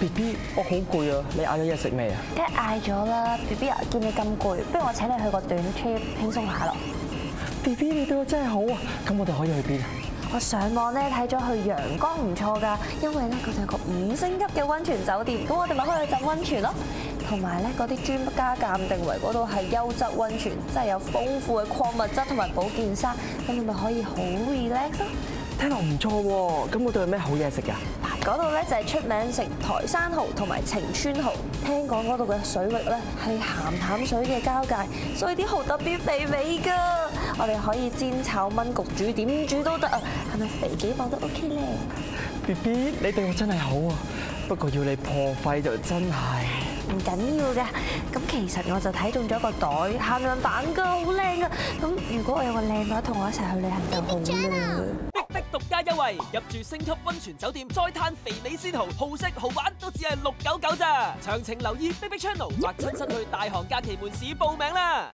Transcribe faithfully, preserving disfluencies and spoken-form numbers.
B B， 我好攰啊，你嗌咗嘢食未啊？ 梗係嗌咗啦 ，B B 啊，見你咁攰，不如我請你去個短 trip 輕鬆下咯。 B B， 你對我真係好啊，咁我哋可以去邊啊？ 我上網咧睇咗去陽江唔錯㗎，因為咧佢哋有個五星級嘅温泉酒店，咁我哋咪可以去浸温泉咯。同埋咧嗰啲專家鑑定為嗰度係優質温泉，即係有豐富嘅礦物質同埋保健衫，咁你咪可以好 relax 咯。 聽落唔錯喎，咁嗰度有咩好嘢食㗎？ 嗰度咧就係出名食台山蠔同埋晴川蠔，聽講嗰度嘅水域咧係鹹淡水嘅交界，所以啲蠔特別肥美㗎。我哋可以煎炒炆焗煮點煮都得啊，係咪肥幾磅都 OK 咧 ？B B， 你對我真係好啊，不過要你破費就真係唔緊要嘅。咁其實我就睇中咗個袋，限量版㗎，好靚㗎。咁如果我有個靚女同我一齊去旅行就好啦。 逼逼獨家優惠，入住星級温泉酒店，再嘆肥美鮮蠔，好食好玩都只係六九九咋。詳情留意逼逼 channel 或親身去大行假期門市報名啦。